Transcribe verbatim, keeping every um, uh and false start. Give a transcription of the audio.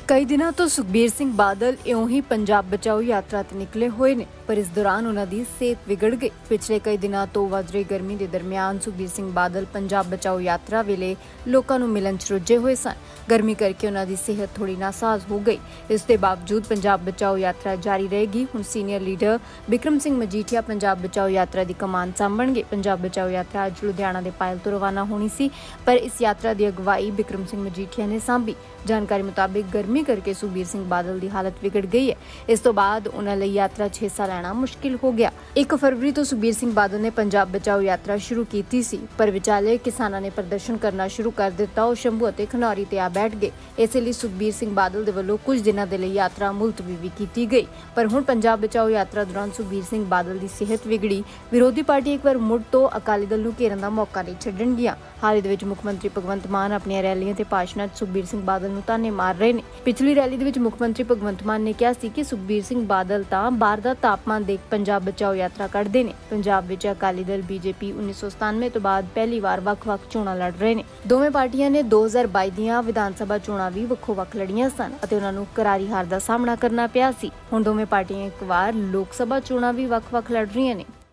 कई दिनों तो सुखबीर सिंह बादल इउं ही पंजाब बचाओ यात्रा ते निकले हुए ने, पर इस दौरान उन्हां दी सेहत बिगड़ गई। पिछले कई दिनों तो वध रही गर्मी के दरमियान सुखबीर सिंह बादल पंजाब बचाओ यात्रा वेले लोकां नूं मिलन च रुझे हुए सन। गर्मी करके उन्हां दी सेहत थोड़ी नासाज हो गई। इस दे बावजूद पंजाब बचाओ यात्रा जारी रहेगी। हुण सीनियर लीडर बिक्रम सिंह मजीठिया पंजाब बचाओ यात्रा की कमान सांभणगे। पंजाब बचाओ यात्रा अज लुधियाना के पायल तो रवाना होनी सी, पर इस यात्रा की अगवाई बिक्रम सिंह मजीठिया ने सांभी। जानकारी मुताबिक गर्मी करके सुखबीर सिंह बादल की हालत बिगड़ गई है। इस तो बाद उन्हां लई यात्रा 'च हिस्सा लेना मुश्किल हो गया। एक फरवरी तो सुखबीर सिंह बादल ने पंजाब बचाओ यात्रा शुरू की सी, पर विचाले किसानां ने प्रदर्शन करना शुरू कर दिता। और शंभू अते खनौरी ते आ बैठ गए। इसलिए सुखबीर सिंह बादल दे वल्लों कुछ दिनों के लिए यात्रा मुलतवी भी की गई। पर हुण पंजाब बचाओ यात्रा दौरान सुखबीर सिंह बादल की सेहत बिगड़ी। विरोधी पार्टी एक बार मुड़ तो अकाली दल नूं घेरन दा मौका नहीं छड्डणगियां। हाल ही दे विच मुख मंत्री भगवंत मान अपनी रैलियां ते भाषणां 'च सुखबीर सिंह बादल नूं ताने मार रहे ने। पिछली रैली दे विच मुख मंत्री भगवंत मान ने कहा सी कि सुखबीर सिंह बादल तां बाहर दा तापमान देख पंजाब बचाओ यात्रा कढदे ने। पंजाब विच अकाली दल बीजेपी उन्नीस सौ सतानवे तो बाद पहली बार वख-वख चोणां लड़ रहे ने। दोवें पार्टियां ने दो हज़ार बाई दीआं विधान सभा चोणां भी वखो-वख लड़ीਆਂ सन ਅਤੇ उन्हां नूं करारी हार दा सामना करना पिया सी। हुण दोवें पार्टियां एक बार लोक सभा चोणां भी वख-वख लड़ रहीਆਂ ने।